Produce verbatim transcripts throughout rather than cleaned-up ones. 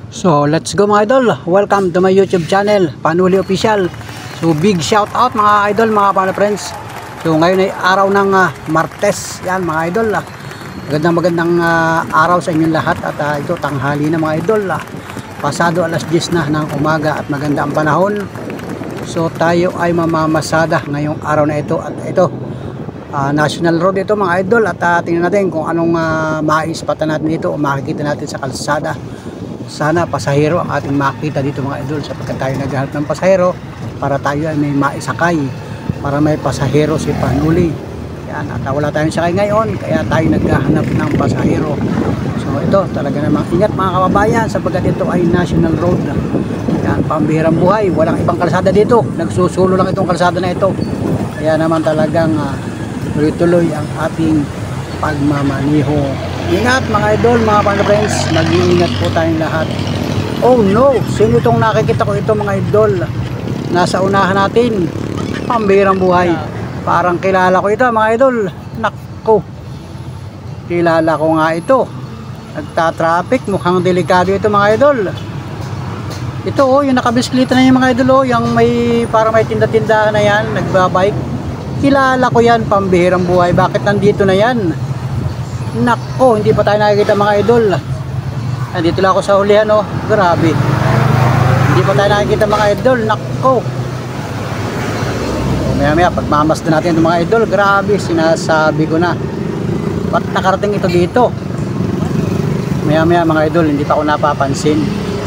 So let's go mga idol, welcome to my YouTube channel, Panuli Official. So big shout out mga idol, mga Pano friends. So ngayon ay araw ng uh, Martes, yan mga idol. uh, Magandang magandang uh, araw sa inyong lahat. At uh, ito tanghali na mga idol, uh, pasado alas diyes na ng umaga at maganda ang panahon. So tayo ay mamamasada ngayong araw na ito. At ito uh, National Road ito mga idol. At uh, tingnan natin kung anong uh, maispatan natin dito o makikita natin sa kalsada. Sana pasahero ang ating makita dito mga idol, sapagkat tayo naghahanap ng pasahero para tayo ay may maisakay, para may pasahero si Panuli. Yan, at wala tayong sakay ngayon, kaya tayo naghahanap ng pasahero. So ito talaga namang ingat mga kababayan, sapagkat ito ay National Road. Yan, pambihirang buhay, walang ibang kalsada dito, nagsusulo lang itong kalsada na ito. Kaya naman talagang uh, tuloy-tuloy ang ating pagmamaniho. Ingat mga idol, mga Pano friends, mag-iingat po tayong lahat. Oh no, sino itong nakikita ko ito mga idol? Nasa unahan natin, pambihirang buhay. Parang kilala ko ito mga idol. Nakko, kilala ko nga ito. Nagta-traffic, mukhang delikado ito mga idol. Ito oh, yung nakabisklita na yung mga idol oh, yung may, parang may tinda-tindahan na yan, nagbabike. Kilala ko yan, pambihirang buhay. Bakit nandito na yan? Nako, hindi pa tayo nakikita mga idol. Nandito lang ako sa hulihan oh. Grabe, hindi pa tayo nakikita mga idol. Nako, so, maya maya pagmamasdan natin itong mga idol. Grabe, sinasabi ko na, ba't nakarating ito dito? Maya maya mga idol, hindi pa ako napapansin.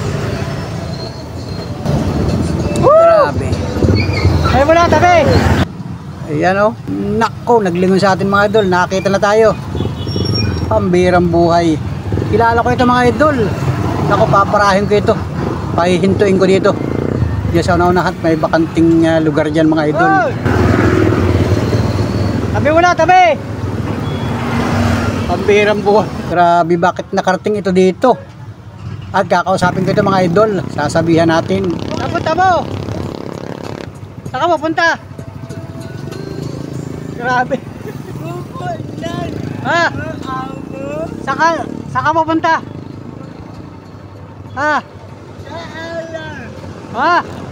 Woo! Grabe. Ay muna tabi. Ayan oh. Nako, naglingon sa atin mga idol. Nakita na tayo. Pambihirang buhay. Kilala ko ito mga idol. Naku, paparahin ko ito. Pahihintuin ko dito. Diyan sa unahan, may bakanting uh, lugar dyan mga idol. Oh! Tabi mo na, tabi! Pambihirang buhay. Grabe, bakit nakarating ito dito? At kakausapin ko ito mga idol. Sasabihan natin. Napunta mo! Saka mo punta? Grabe. Ha? Saka, saka pupunta? Ha? Ha?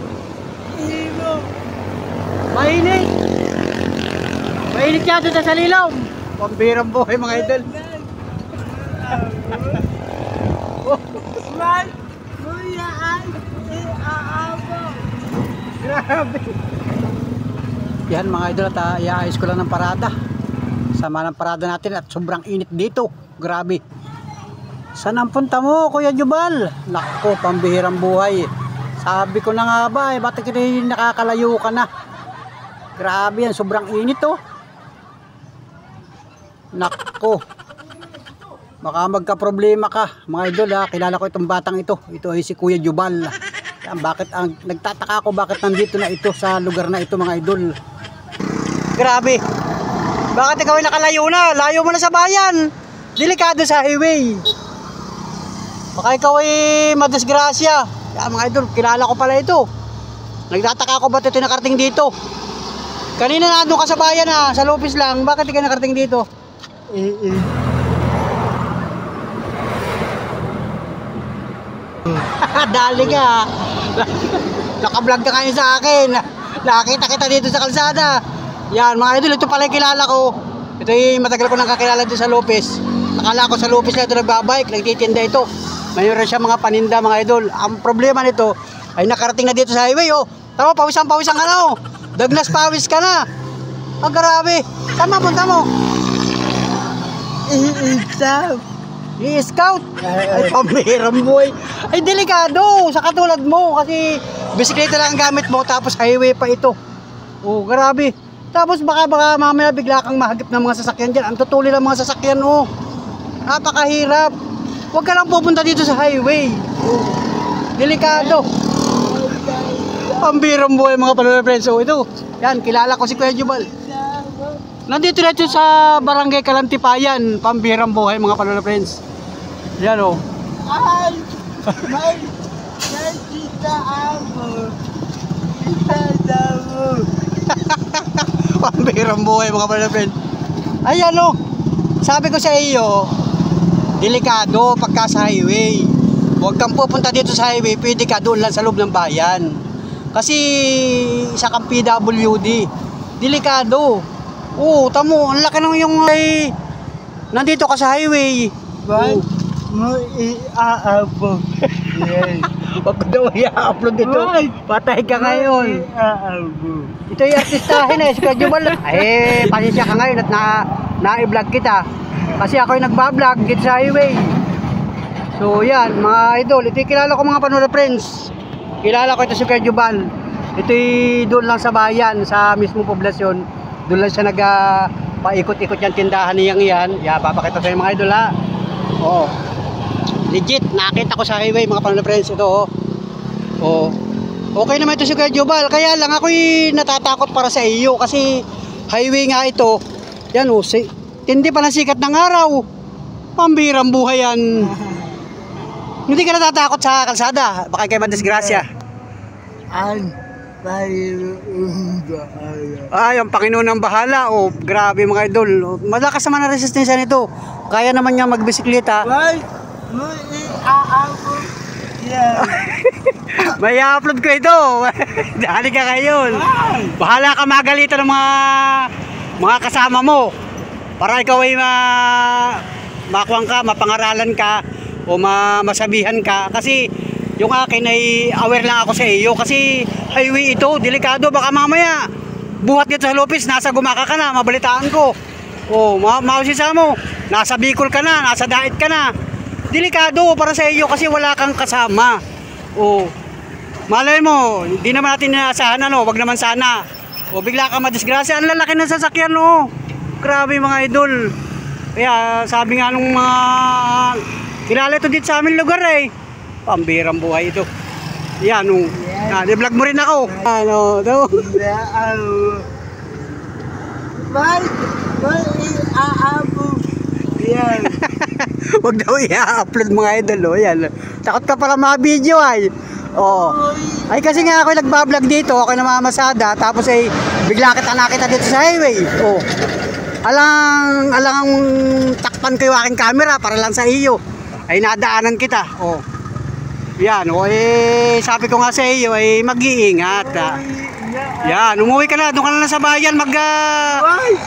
Mainit. Mainit siya doon sa lilaw. Pambihirang buhay mga idol. Grabe. Yan mga idol, at uh, iaayos ko lang ng parada. Sama ng parada natin at sobrang init dito. Grabe. Saan ang punta mo Kuya Jubal? Nako, pambihirang buhay. Sabi ko na nga ba eh, bakit nakakalayo ka na? Grabe yan, sobrang init oh. Nako, baka magka-problema ka mga idol ha. Kilala ko itong batang ito. Ito ay si Kuya Jubal. Yan, bakit ang nagtataka ako bakit nandito na ito sa lugar na ito mga idol. Grabe. Bakit ikaw ay nakalayo na? Layo mo na sa bayan. Delikado sa highway. Baka ikaw ay madisgrasya. Ya, mga idol, kilala ko pala ito. Nagtataka ako ba't ito nakarating dito. Kanina nandun ka sa bayan ha, sa Lopez lang. Bakit ikaw nakarating dito? Eh, eh. Dali ka. Nakablog ka kayo sa akin. Nakita kita dito sa kalsada. Yan mga idol, ito pala yung kilala ko. Ito yung matagal ko nang kakilala dito sa Lopez. Nakala ko sa Lopez na ito nagbabike, nagtitinda ito. Mayroon siya mga paninda mga idol. Ang problema nito ay nakarating na dito sa highway oh. Tama, pawisan-pawisan ka na oh. Dagnas pawis ka na. Ah, grabe. Saan mapunta mo? I-scout. I-scout? Ay, pambihirang buhay. Ay, delikado sa katulad mo. Kasi bisikleta lang ang gamit mo, tapos highway pa ito. Oh, grabe. Tapos baka baka mamaya bigla kang mahagip ng mga sasakyan dyan. Ang tutuli ng mga sasakyan oh. Napakahirap. Huwag ka lang pupunta dito sa highway. Oh. Delikado. Pambihirang buhay mga Pano friends. Oh, ito. Yan, kilala ko si Kuya Jubal. Nandito na ito sa Barangay Kalantipayan. Pambihirang buhay mga Pano friends. Yan oh. Ay, may nakita ako. Kita mo. Pambihirang buhay mga Pano friends. Ayan oh. Sabi ko sa iyo, delikado pagka sa highway. huwag kang pupunta dito sa highway, pwede ka doon lang sa loob ng bayan. Kasi isa kang P W D. Delikado. Oo, tamo, ang laki ng yung ay, nandito ka sa highway. Ba't mo i-aabog? Yes. Huwag ko daw i-upload dito. Why? Patay ka ngayon. I-aabog. Ito yung artistahin eh, schedule. Ay, pasensya ka ngayon at na, na-i-vlog kita. Kasi ako yung nagbablog dito sa highway. So yan, mga idol, ito yung kilala ko mga Panola friends. Kilala ko ito si Kuya Jubal. Ito yung doon lang sa bayan, sa mismo poblasyon. Doon lang siya nag uh, paikot-ikot yung tindahan niyang yan. Yeah, papakita sa mga idol ha. Oo. Legit, nakita ko sa highway mga Panola friends. Ito oh. Oo. Okay naman ito si Kuya Jubal. Kaya lang ako'y natatakot para sa iyo. Kasi highway nga ito. Yan oh, si, tindi pa ng sikat ng araw. Pambirang buhay yan. Hindi ka natatakot sa kalsada. Baka kayo madisgrasya. Ang Panginoon bahala. Ay, ang Panginoon ang bahala. Oh, grabe mga idol. Malakas naman ang resistensya nito. Kaya naman niya magbisikleta. Ba't mo i-aabog? Yes. May upload ko ito. Dali ka ngayon. Bahala ka magalitan ng mga mga kasama mo. Para ikaw ay ma makuwang ka, mapangaralan ka o ma masabihan ka. Kasi yung akin ay aware lang ako sa iyo. Kasi highway ito, delikado. Baka mamaya buhat dito sa Lopez, nasa Gumaka ka na, mabalitaan ko. O, ma mausisa mo, nasa Bicol ka na, nasa Dait ka na. Delikado para sa iyo kasi wala kang kasama. O, malay mo, hindi naman natin inaasahan, ano, wag naman sana. O, bigla ka madisgrasya, ang lalaki ng sasakyan, o. Grabe mga idol. Kaya sabi nga nung mga kilala ito dito sa aming lugar eh. Pambirang buhay ito. Yan, o. Ah, di-vlog mo rin ako. Ano, ito. I-aabog. Ba't mo i-aabog? Yes. Huwag daw i-upload mga idol, o. Yan. Takot ka pala mga video ay. Oh. Ay kasi nga ako nagbablog dito, ako namamasada, tapos ay bigla kita nakita dito sa highway. Oh. Alang alang takpan ko yung aking camera para lang sa iyo. Ay nadaanan kita. Oh. Yan, oh, eh sabi ko nga sa iyo ay mag-iingat. Ah. Yan, umuwi ka na, doon ka na lang sa bayan mag uh,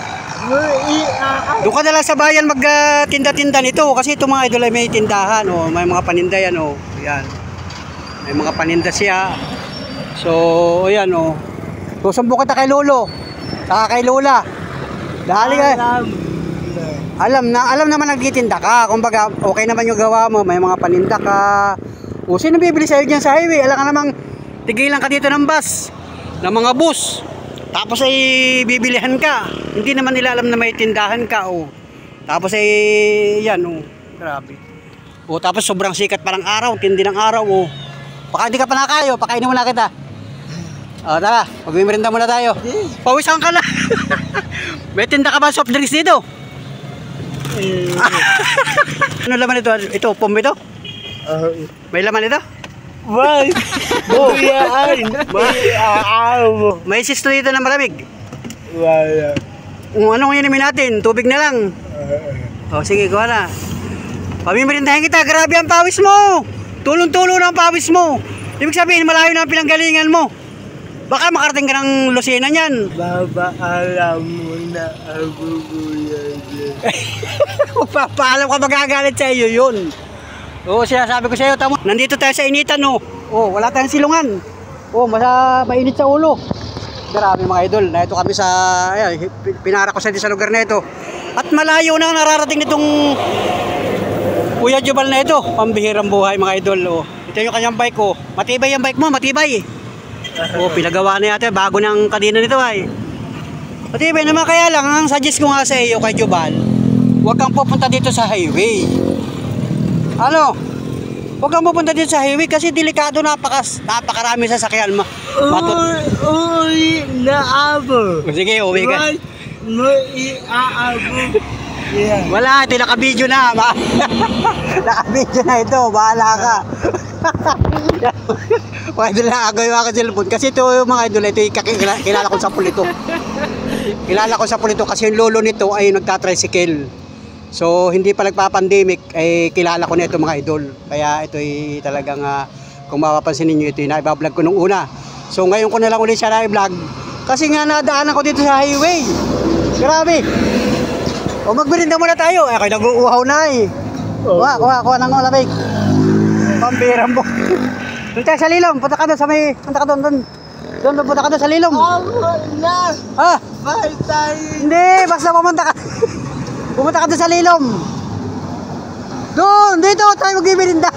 doon ka na lang sa bayan mag uh, tinda-tinda nito kasi ito mga idol ay may tindahan, oh, may mga paninda yan, oh. Yan. May mga paninda siya. So, ayan oh. Susumbong kita kay Lolo. Saka kay Lola. Dali ka. Alam. Alam na, alam naman nagtitinda ka. Kumbaga, okay naman yung gawa mo. May mga paninda ka. O, sino bibili sa'yo dyan sa highway? Alam ka namang tigilan ka dito ng bus. Ng mga bus. Tapos ay bibilihan ka. Hindi naman nila alam na may tindahan ka. O. Tapos ay, yan o. Grabe. O, tapos sobrang sikat parang araw. Tindi ng araw o. Baka hindi ka pa nakayo, pakainin mo na kita. O, tara, magmimerinda muna tayo. Pawisan ka na. May tinda ka ba soft drinks dito? Ano laman ito? Ito, pom ito? May laman ito? Why? Buyaan. Maaamo. May sisto dito na malamig. Wala. Kung anong inumin natin, tubig na lang. O, sige, kuha na. Pamimirindahin kita, grabe ang pawis mo. Tulong-tulong ng pawis mo. Ibig sabihin, malayo na ang pinanggalingan mo. Baka makarating ka ng Lucena niyan. Baba, alam mo na ako buyan. Papaalam ka magagalit sa iyo yun. Oo, sinasabi ko sa iyo, tamo. Nandito tayo sa initan, no. Oh, wala tayong silungan. Oh, masa mainit sa ulo. Grabe mga idol, na ito kami sa, ayan, pinara ko sa sa lugar na ito. At malayo na nararating nitong Kuya Jubal na ito, pambihirang buhay mga idol. Oh. Ito yung kanyang bike ko. Oh. Matibay yung bike mo, matibay. Oh, pinagawa na yata, bago ng kadena nito ay. Matibay naman, kaya lang, ang suggest ko nga sa iyo kay Jubal, huwag kang pupunta dito sa highway. Ano? Huwag kang pupunta dito sa highway kasi delikado, napakas, napakarami sa sakyan. Ma Uy, naabo. Sige, uwi ka. Mo i-aabo. Yeah. Wala, ito naka-video na. Naka-video na ito, bahala ka. Mga idol na agaw yung aking cellphone. Kasi ito yung mga idol, ito yung kilala, kilala ko sa pulito. Kilala ko sa pulito kasi yung lolo nito ay nagtatricycle. So hindi pa nagpa-pandemic ay kilala ko na ito mga idol. Kaya ito ay talagang uh, kung mapapansin niyo ito yung na-vlog ko nung una. So ngayon ko na lang ulit siya na-vlog kasi nga nadaanan ko dito sa highway. Grabe. O magbirinda muna tayo. Eh kayo nag-uuhaw na eh. Kuha, kuha, kuha ng malamig. Pambirang mo. Doon tayo sa Lilom, punta ka doon sa may, punta ka doon, doon. Doon, doon, punta ka doon sa Lilom. Ako na! Ha? Bye tayo! Hindi, basta pumunta ka. Pumunta ka doon sa Lilom. Doon, dito tayo magbibirinda.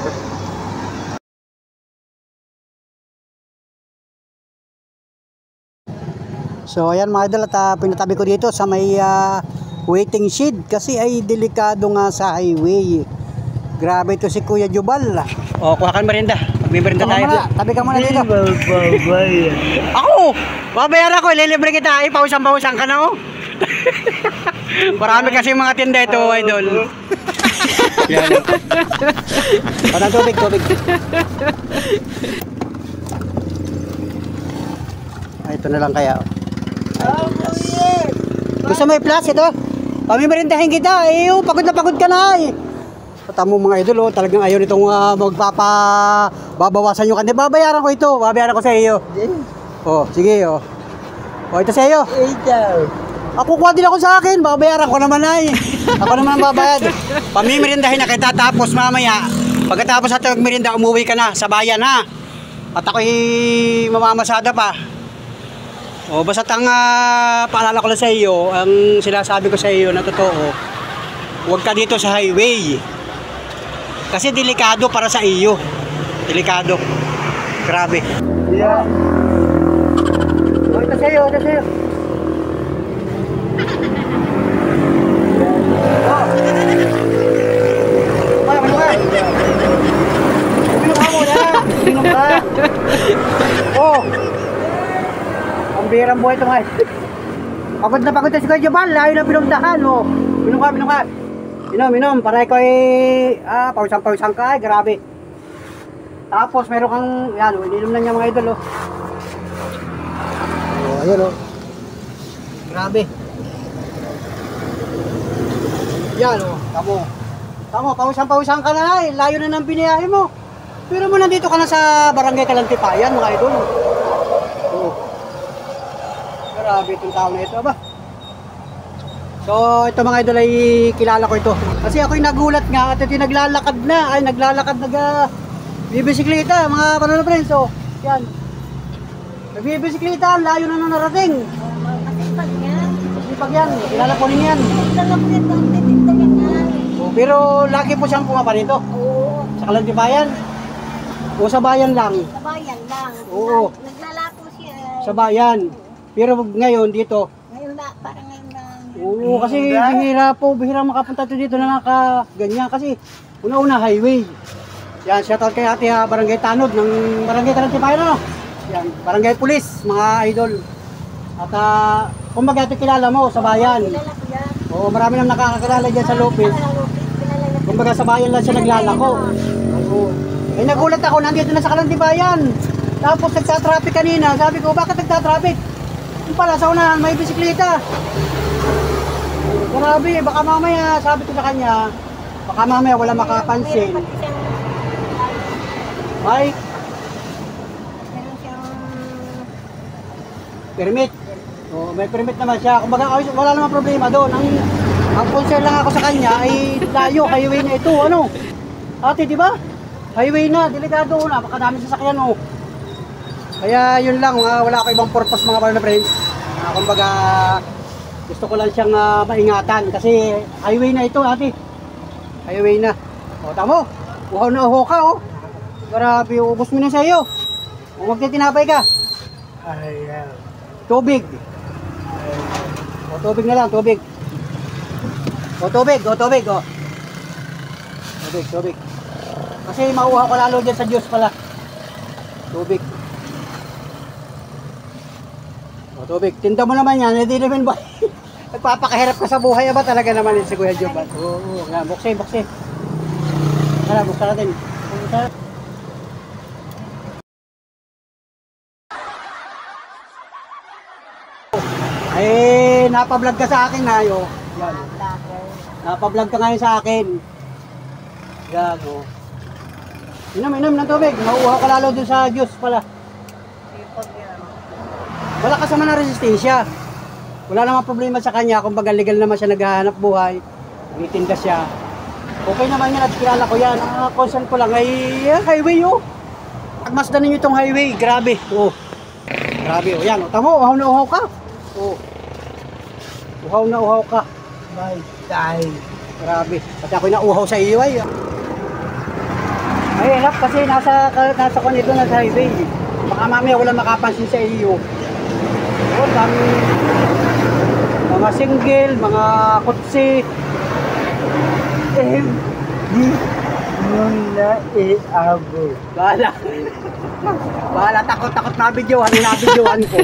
So ayan mga idol at uh, pinatabi ko dito sa may uh, waiting shed kasi ay delikado nga sa highway. Grabe ito si Kuya Jubal. O, kuha ka merinda. Magmimerinda tayo. Muna, tabi ka muna dito. Babay. Ako! Babayaran ko, ililibre kita. Ay, pausang-pausang ka na oh. Marami kasi mga tinda ito, idol. Yan. Parang tubig, tubig. Ay, ito na lang kaya. Gusto mo i-plus ito? Pamimerindahin kita. Eh, oh, pagod na pagod ka na eh. Tamo mga idol, oh, talagang ayaw nitong uh, magpapa babawasan yung kanya. Babayaran ko ito, babayaran ko sa iyo. Oh, sige oh. Oh, ito sa iyo. Ito. Ako kuha din ako sa akin, babayaran ko naman ay. Ako naman ang babayad. Pamimerindahin na kita tapos mamaya, pagkatapos natin magmerinda, umuwi ka na sa bayan ha. At ako'y mamamasada pa. Oh, basta ang uh, paalala ko lang sa iyo, ang sinasabi ko sa iyo na totoo, huwag ka dito sa highway. Kasi delikado para sa iyo. Delikado. Grabe. Yeah. Oh, ito sa'yo, ito sa'yo. Oh. Ay, ano ka? Uminom ka muna. Uminom ka. Oh. Ang birang buhay ito nga. Pagod na pagod na si Kuya Jubal. Ayaw na pinuntahan. Oh. Uminom ka, uminom ka. Inom, inom, para ikaw ay, ah, pausang-pausang ka, ay, grabe. Tapos, meron kang, yan, oh, ininom na niya mga idol, oh. Oh, ayan, oh. Grabe. Yan, oh, tamo. Tamo, pausang-pausang ka na, ay, layo na ng biniyahe mo. Pero mo nandito ka na sa Barangay Kalantipayan, mga idol. Oh. Grabe itong tao na ito, aba. So ito mga idol ay kilala ko ito. Kasi ako'y nagulat nga at ito naglalakad na. Ay naglalakad nag bibisikleta mga panalo friends. So yan. Nagbibisikleta, layo na nang narating. Masipag yan. Masipag yan. Kilala po niya yan. Dala ko ito, titinda yan yan. So, pero lagi po siyang pumapa rito. Oo. Sa Kalantipayan. O sa bayan lang. Sa bayan lang. Oo. Naglalako siya. Sa bayan. Pero ngayon dito. Ngayon na, parang ngayon na. Oo, kasi bihira po, bihira makapunta to dito na naka ganyan kasi una-una highway. Yan, shoutout kay Ate ha, Barangay Tanod ng Barangay Kalantipayan ano. Yan, Barangay Pulis, mga idol. At uh, kumbaga ito kilala mo sa bayan. Kilala ko yan. Oo, marami nang nakakakilala dyan sa Lopez. Kilala ko, kilala ko. Kumbaga sa bayan lang siya naglalako. Oo. Eh nagulat ako, nandito na sa Kalantipayan. Tapos nagtatraffic kanina, sabi ko, bakit nagtatraffic? Yung pala, sa unahan, may bisikleta. Grabe, baka mamaya, sabi ko sa kanya, baka mamaya wala makapansin. Meron pati siyang, Ay, meron siyang, permit. Oh, may permit naman siya. Kumbaga, ay, wala namang problema doon. Ang, ang concern lang ako sa kanya ay layo, highway na ito, ano? Ate, di ba? Highway na, delikado na, baka dami sasakyan, oh. Kaya yun lang, uh, wala ako ibang purpose mga partner friends. Uh, kumbaga, gusto ko lang siyang uh, maingatan kasi highway na ito, ate. Highway na. O, tamo. Uhaw na uhaw ka, oh. Grabe, ubos mo na sa iyo. O, magtitinapay ka. Ayaw. Tubig. O, tubig na lang, tubig. O, tubig, o, tubig, o. Tubig, tubig. Kasi mauha ko lalo dyan sa Diyos pala. Tubig. O, tubig. Tinda mo naman yan, hindi naman ba? Nagpapakahirap ka sa buhay ba talaga naman yun si Kuya Jubal? Oo, oo. Nga, buksin, buksin. Tara, buksan natin. Buksan. Ay, napablog ka sa akin na yo. Yan. Napablog ka ngayon sa akin. Yan, oh. Inom, inom ng tubig. Nauuhaw ka lalo dun sa juice pala. Sipag yan. Wala ka sama ng resistensya. Wala namang problema sa kanya. Kung baga legal naman siya naghahanap buhay. Nagtitinda siya. Okay naman yan at kilala ko yan. Ang uh, concern ko lang ay uh, highway oh. Pagmasdan ninyo itong highway. Grabe. Oh. Grabe oh. Yan. Oh. Tamo, uhaw na uhaw ka. Oh. Uhaw na uhaw ka. May tayo. Grabe. Kasi ako'y nauhaw sa iyo ay. Ay, hirap kasi nasa, nasa kwan ito, nasa highway. Baka mamaya wala makapansin sa iyo. Oh, dami. Mga single, mga kutsi. Eh, di mo na iabo. Bahala. Bahala, takot-takot na videohan, na videohan ko.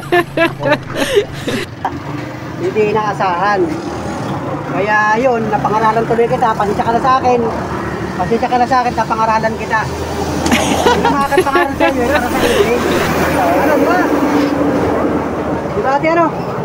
Hindi inaasahan. Kaya yun, napangaralan tuloy kita, pasensya ka na sa akin. Pasensya ka na sa akin, napangaralan kita. Ano makakit pangalan sa iyo, para sa iyo. Ano ba? Di ba ate ano?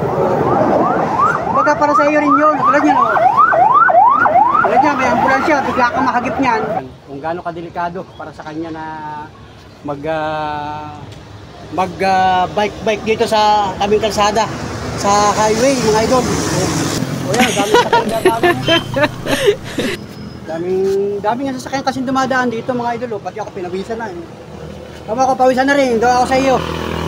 Baga para sa iyo rin yun, tulad yan o. Tulad yan, may ambulansya, bigla kang makagip niyan. Kung gaano kadelikado para sa kanya na mag uh, mag uh, bike bike dito sa tabing kalsada sa highway mga idol. O yan, daming sasakyan, daming daming daming nga sasakyan kasi dumadaan dito mga idol. Pati ako pinawisan na eh. Tama ko, pawisan na rin, doon ako sa iyo.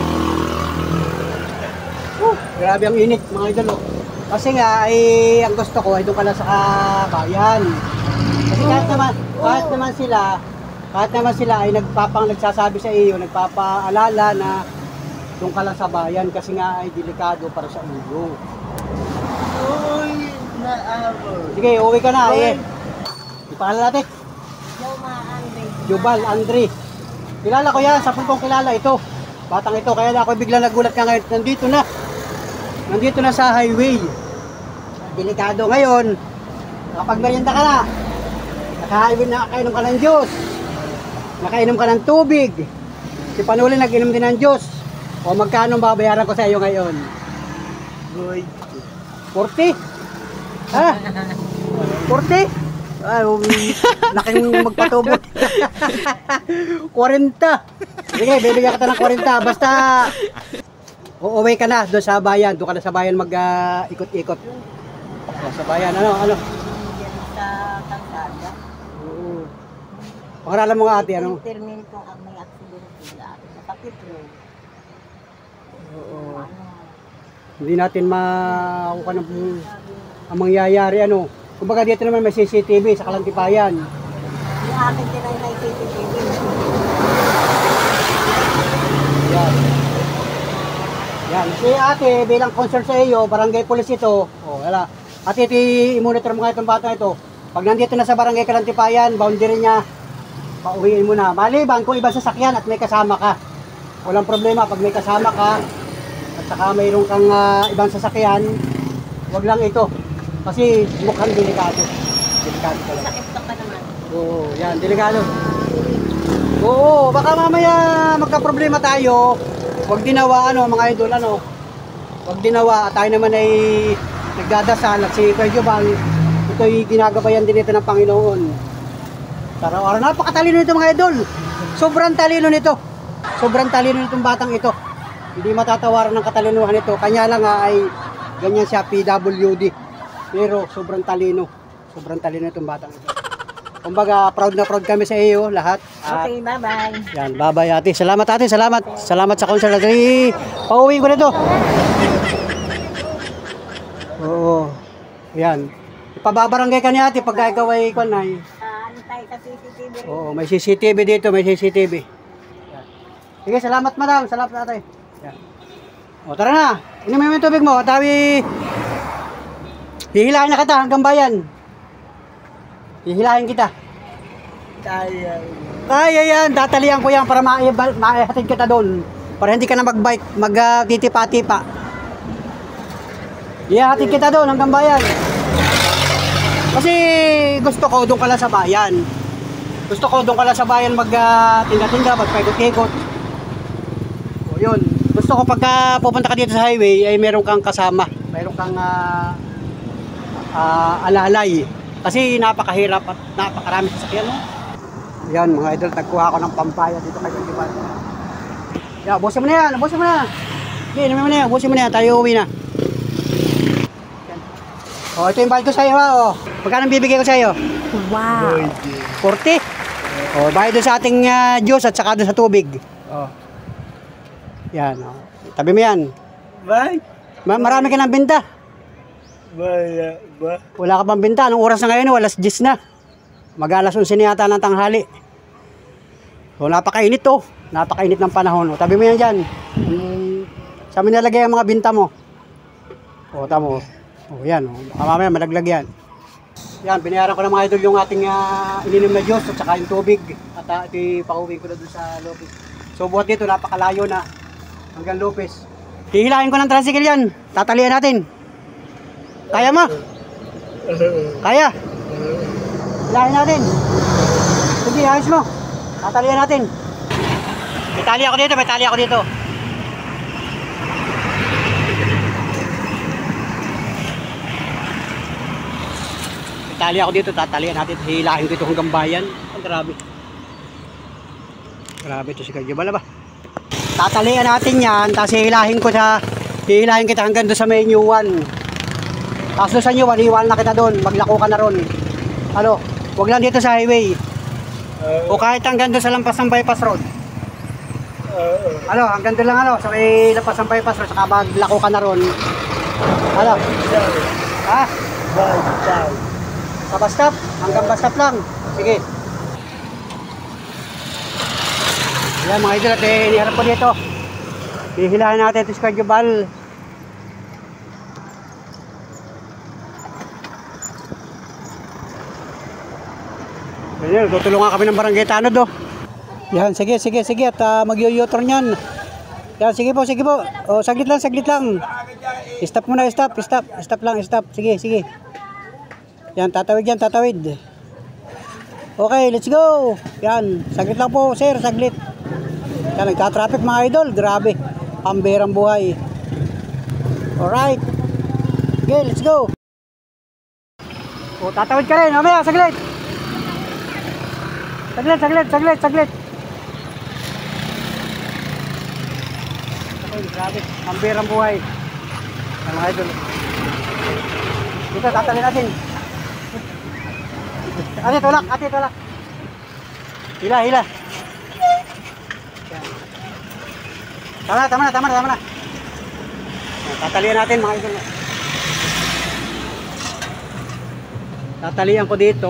Uh, grabe ang init mga idol. Kasi nga ay ang gusto ko ay doon ka lang sa bayan. Kasi kahit naman, kahit naman sila kahit naman sila ay nagpapang nagsasabi sa iyo, nagpapaalala na doon ka lang sa bayan kasi nga ay delikado para sa iyo. Uy, naabo. Sige, uwi ka na eh. Ipangalan natin. Joma Andre. Jubal, Andre. Kilala ko yan, sa kong kilala ito. Batang ito, kaya ako bigla nagulat ka ngayon. Nandito na. Nandito na sa highway. Delikado ngayon. Nakapagmerienda ka na. Naka-highway na, nakainom ka ng Diyos. Nakainom ka ng tubig. Si Panuli nag-inom din ng Diyos. O magkano babayaran ko sa iyo ngayon? Boy. forty? Ha? forty? Ay, um, laking magpatubot. forty. Sige, bibigyan kita ng forty. Basta uuwi ka na doon sa bayan. Doon ka na sa bayan mag-ikot-ikot. Uh, sa bayan, ano, ano? Diyan sa kalsada. Oo. Pangaralan mo nga ate, ano? Termin kung ang may accident sila. Sa kapitro. Oo. Ano. Hindi natin makuha ng ang mangyayari, ano. Kumbaga dito naman may C C T V sa Kalantipayan. Yung akin din ay may C C T V. Yan. Yan. Si ate, bilang concern sa iyo, barangay police ito. O, wala. Ate, i-monitor mo nga itong bata ito. Pag nandito na sa barangay Kalantipayan, boundary niya, pauwiin mo na. Maliban kung ibang sasakyan at may kasama ka. Walang problema pag may kasama ka at saka mayroon kang uh, ibang sasakyan, wag lang ito. Kasi mukhang delikado. Delikado pala. Sakit ka pa naman. Oo, yan, delikado. Oo, baka mamaya magka-problema tayo. Huwag dinawa, ano, mga idol, ano. Huwag dinawa, tayo naman ay nagdadasal at si Kuya Jubal, ito'y ginagabayan din ito ng Panginoon. Araw-araw, napakatalino nito mga idol. Sobrang talino nito. Sobrang talino nitong batang ito. Hindi matatawaran ng katalinuhan nito. Kanya lang nga ay ganyan siya, P W D. Pero sobrang talino. Sobrang talino itong batang ito. Kumbaga, proud na proud kami sa iyo lahat. At Okay, bye-bye. yan, bye-bye ate. Salamat ate, salamat. Salamat sa concert. Ay, pauwi ko na ito. Oo. Yan. Ipababarangay ka ni ate pag ikaw ay kwan ay. Ah, ano tayo sa C C T V rin? Oo, may C C T V dito, may C C T V. Yan. Sige, salamat madam. Salamat ate. Yan. O, tara na. Inumin mo yung tubig mo. Tawi. Hihilahin na kita hanggang bayan. Hihilahin kita. Kaya. Kaya yan, tatalian ko yan para maihatid ma kita doon. Para hindi ka na mag-bike, mag-titipa-tipa. Ihatid kita doon hanggang bayan. Kasi gusto ko doon ka lang sa bayan. Gusto ko doon ka lang sa bayan mag-tinga-tinga, mag-paikot-ikot. O yun. Gusto ko pagka pupunta ka dito sa highway ay meron kang kasama. Meron kang uh, uh, alalay. Kasi napakahirap at napakarami sasakyan mo. Yan mga idol, nagkuha ako ng pampaya dito kay Diban. Yan, busin mo na yan, busin mo na. Okay, namin mo na yan, busin mo na yan, tayo uwi na. Yan. Oh, ito yung bayad ko sa'yo ha, oh. Magkano bibigay ko sa'yo? Wow. forty. Oh, bayad doon sa ating uh, juice at saka doon sa tubig. Oh. Yan, oh. Tabi mo yan. Bye. Ma marami ka ng binta. Wala ba? Wala ka pang binta. Anong oras na ngayon? Alas diyes na. Mag-alas onse na yata ng tanghali. So, napakainit to. Napakainit ng panahon. O, tabi mo yan dyan. Um, saan mo nilagay ang mga binta mo? O, tamo. O, yan. O, baka mamaya malaglag yan. Yan, binayaran ko ng mga idol yung ating uh, ininom na juice at saka yung tubig. At uh, ito ipauwi ko na dun sa Lopez. So, buhat dito, napakalayo na. Hanggang Lopez. Hihilahin ko ng tricycle yan. Tatalian natin. Kaya mo? Kaya? Hilahin natin. Sige, ayos mo. Tatalian natin. May tali ako dito, may tali ako dito. May tali ako dito, tatalian natin. Hilahin ko ito hanggang bayan. Ang grabe. Grabe ito si Kajubala ba? Tatalian natin yan, tapos hihilahin ko sa hihilahin kita hanggang doon sa may new one. Tapos doon sa new one, iwan na kita doon, maglako ka na ron. Ano, wag lang dito sa highway. Uh, O kahit hanggang doon sa lampas ng bypass road. uh, Ano, hanggang doon lang ano, sa may lampas ng bypass road, saka maglako ka na ron. Ano? Ha? bye, bye. Sa bus stop? Hanggang bus stop lang. Sige. Yan mga idol, at eh, iniharap ko dito. Hihilahin natin ito sa Kajubal. Yan, tutulungan kami ng barangay Tanod oh. Yan, sige, sige, sige. At uh, mag-u-turn yan. Yan, sige po, sige po. O, saglit lang, saglit lang. Stop muna, stop, stop. Stop lang, stop. Sige, sige. Yan, tatawid yan, tatawid. Okay, let's go. Yan, saglit lang po, sir, saglit. Yan, nagka-traffic mga idol. Grabe. Pambirang buhay. Alright. Okay, let's go. O, tatawid ka rin. Mamaya, saglit. Saglit, saglit, saglit, saglit. Okay, grabe. Pambirang buhay. Yan mga idol. Dito, tatawid natin. Ate, tulak. Ate, tulak. Hila, hila. Tama na, tama na, tama na, tama na. Tatalian natin mga idol. Tatalian ko dito.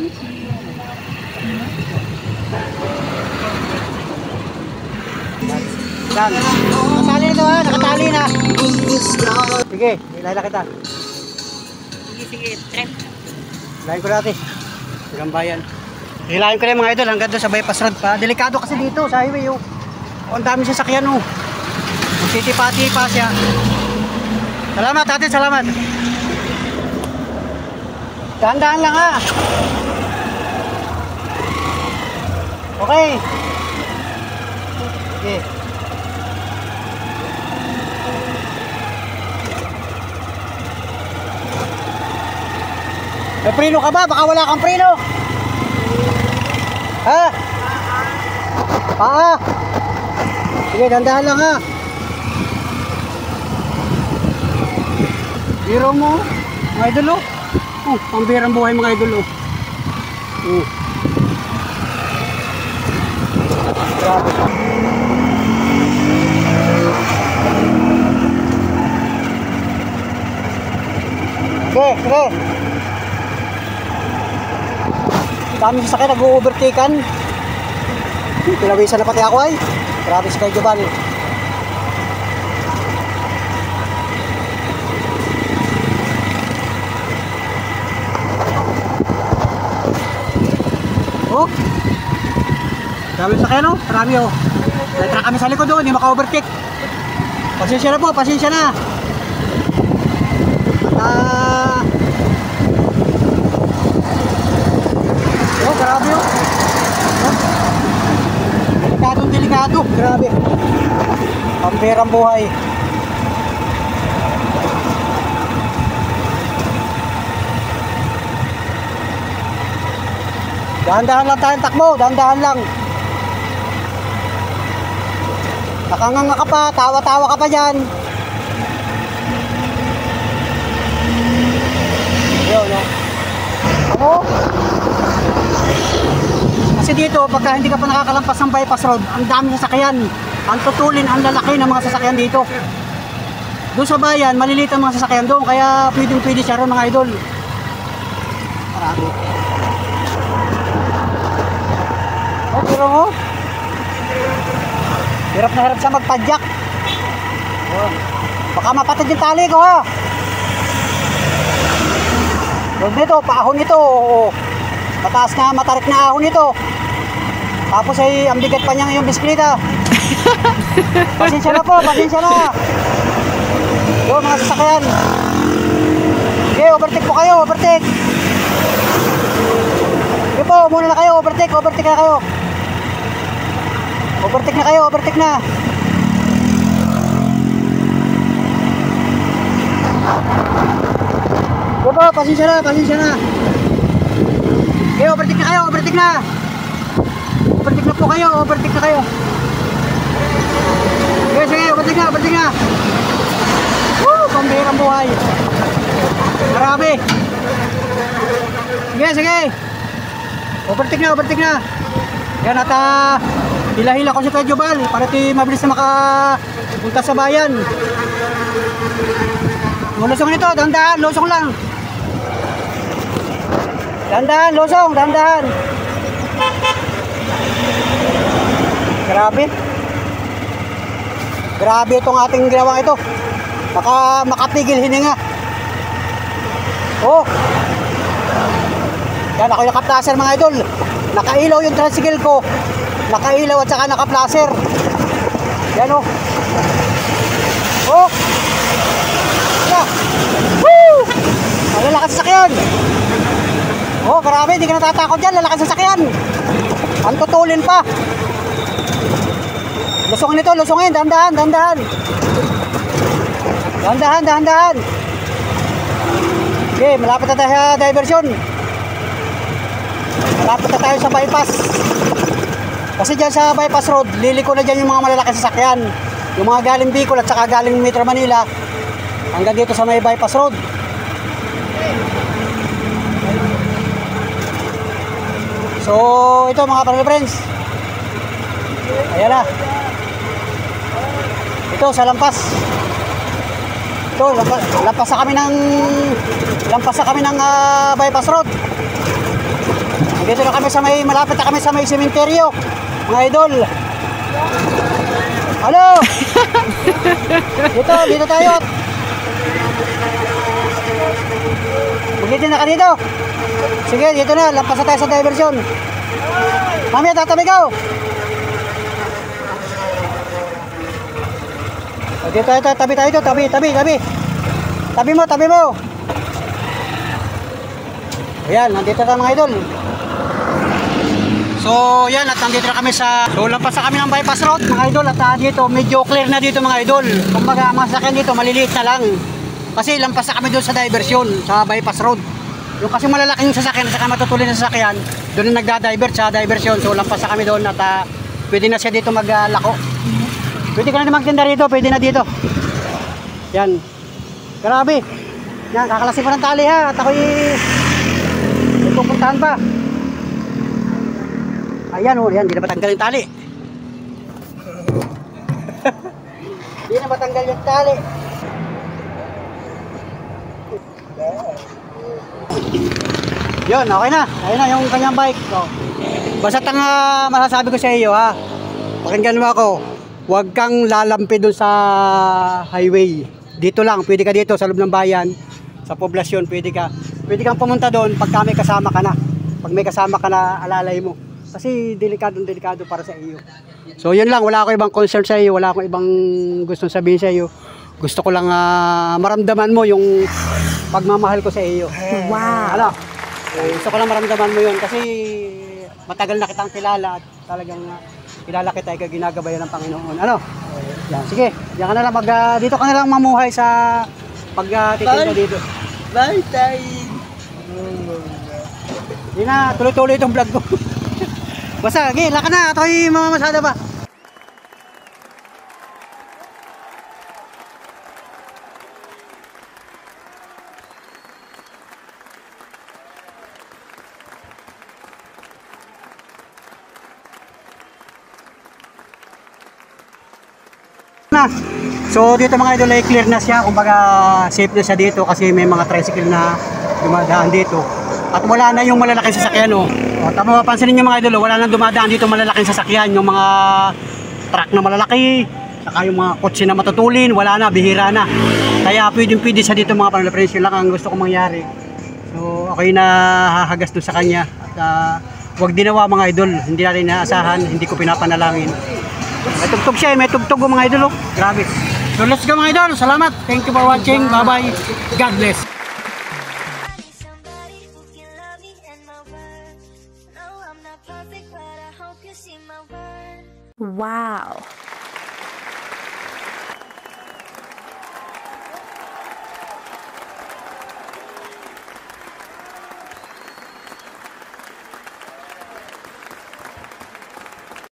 Yan. Nakatali na ito ha, nakatali na. Sige, hilala kita. Sige, sige, trip. Hilahin ko natin. Hanggang bayan. Hilahin ko na mga idol hanggang doon sa bypass road pa. Delikado kasi dito sa highway oh. Ang dami sasakyan oh. Magtitipa-tipa siya. Salamat ate, salamat. Dahan-dahan lang ha. Okay. Okay. May preno ka ba? Baka wala kang preno. Ha? Ah. Sige, dandahan lang ha. Biro mo, mga idol oh. Oh, pambirang buhay mga idol oh. Oh. Grabe. Okay, sige. Dami sa sakay nag-overtaken. Pinawisan na pati ako ay. Grabe si Kajubal. Oh. Dami sa sakay no? Marami oh. Nagtra kami sa likod doon, hindi maka-overtake. Pasensya na po, pasensya na. Ah. Oh, grabe oh. Oh. Delikadong delikado, grabe. Pamperang buhay. Dahan-dahan lang tayong takbo, dahan-dahan lang. Nakanganga ka pa, tawa-tawa ka pa dyan. Yun, no? Ako? Kasi dito, pagka hindi ka pa nakakalampas ng bypass road, ang dami sasakyan. Ang tutulin, ang lalaki ng mga sasakyan dito. Doon sa bayan, maliliit ang mga sasakyan doon, kaya pwedeng-pwede siya ron mga idol. Marami. Oh, pero mo? Hirap na hirap siya magpadyak. Oh. Baka mapatid yung tali ko ha. Huwag nito, paahon ito. Oh. Mataas na, matarik na ahon ito. Tapos ay ang bigat pa niya yung bisikleta. Pasensya na po, pasensya na. Yo, mga sasakyan. Okay, overtake po kayo, overtake. Okay po, muna na kayo, overtake, overtake na kayo. Overtake na kayo, overtake na. Okay po, pasensya na, pasensya na. Okay, overtake na kayo, overtake na. Overtake na po kayo, overtake na kayo. Okay, sige, overtake na, overtake na. Woo, pambihirang buhay. Marami. Sige, sige. Overtake na, overtake na. Yan at uh, hila-hila ko si Pedro Bal para ti mabilis na makapunta sa bayan. Lusong nito, dahan-dahan, lusong lang. Dahan-dahan, lusong, dahan-dahan. Grabe. Grabe itong ating ginawang ito. Maka, makapigil hininga. Oh. Yan, ako yung naka-placer mga idol. Nakailaw yung tricycle ko. Nakailaw at saka naka-placer. Yan oh. Oh. Yan. Woo! Ang lalakas sasakyan. Oh, grabe. Hindi ka natatakot dyan. Lalakas sasakyan. Ang tutulin pa. Lusungin ito, lusungin. Dahan-dahan, dahan-dahan. Dahan-dahan, dahan-dahan. Okay, malapit na tayo sa diversion. Malapit na tayo sa bypass. Kasi dyan sa bypass road, liliko na dyan yung mga malalaking sasakyan. Yung mga galing Bicol at saka galing Metro Manila. Hanggang dito sa may bypass road. So, ito mga parang friends. Ayan na. Ito sa lampas. Ito, lampas, lampas na kami ng lampas na kami ng uh, bypass road. Dito na kami sa may, malapit na kami sa may sementeryo. Mga idol. Halo! Dito, dito tayo. Bulitin na ka dito. Sige, dito na, lampas na tayo sa diversion. Mami, tatabi ka. Dito tayo, tabi tayo dito, tabi, tabi, tabi. Tabi mo, tabi mo. Ayan, nandito na mga idol. So, yan, at nandito na kami sa, so, lampas na kami ng bypass road, mga idol, at uh, dito, medyo clear na dito, mga idol. Kumbaga, mga sasakyan dito, maliliit na lang. Kasi lampas na kami doon sa diversion, sa bypass road. Yung kasi malalaking sasakyan, at saka matutulin na sasakyan, doon na nagda-divert sa diversion. So, lampas na kami doon, at uh, pwede na siya dito maglako. Pwede ka na magtinda rito, pwede na dito. Yan. Grabe. Yan, kakalasin ko ng tali ha, at ako'y may pupuntahan pa. Ayan o, yan, di na matanggal yung tali. Di na matanggal yung tali. Yun, okay na. Ayun na yung kanyang bike. So, basta ang uh, masasabi ko sa iyo ha, pakinggan mo ako, huwag kang lalampi dun sa highway. Dito lang, pwede ka dito sa loob ng bayan, sa poblasyon, pwede ka. Pwede kang pumunta doon pag may kasama ka na. Pag may kasama ka na, alalay mo. Kasi delikadong delikado para sa iyo. So yun lang, wala ako ibang concern sa iyo, wala akong ibang gustong sabihin sa iyo. Gusto ko lang uh, maramdaman mo yung pagmamahal ko sa iyo. Wow. Ano? Eh, gusto ko lang maramdaman mo yun kasi matagal na kitang kilala at talagang uh, kilala kita ay ginagabayan ng Panginoon. Ano? Yan, sige. Yan ka na lang mag, uh, dito ka na lang mamuhay sa pag uh, titinda dito. Bye, tayo. Hindi na, tuloy-tuloy itong vlog ko. Basta, okay, laka na. Ito ay mga masada ba? Na. So dito mga idol ay clear na siya, kumbaga safe na siya dito kasi may mga tricycle na dumadaan dito. At wala na yung malalaking sasakyan oh. O, tama mapansin niyo mga idol, oh, wala nang dumadaan dito malalaking sasakyan, yung mga truck na malalaki, saka yung mga kotse na matutulin, wala na, bihira na. Kaya pwedeng pwede sa dito mga panel friends, yun lang ang gusto kong mangyari. So ako yung nahahagas doon sa kanya at uh, wag dinawa mga idol, hindi natin inaasahan, hindi ko pinapanalangin. May tugtog siya, may tugtog mga idol oh. Grabe. So let's go mga idol. Salamat. Thank you for watching. Bye bye. God bless. Somebody who can love me and my worth. No, I'm not perfect, but I hope you see my worth. Wow.